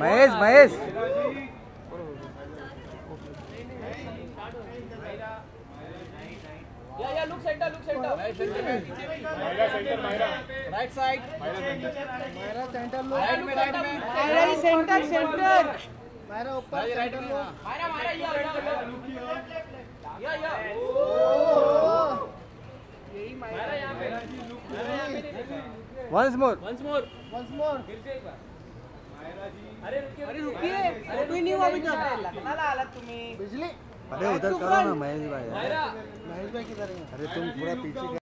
महेश महेश या look centre right side Myra centre लो right में मायरा ही सेंटर मायरा ऊपर राइट में मायरा या यही मायरा यहां पे वंस मोर फिर से एक बार अरे रुकिए कोई नहीं हुआ अभी तक लगना आला तुम्ही बिजली अरे उधर करो ना महेश भाई महेश भाई किधर है? अरे तुम पूरा पीछे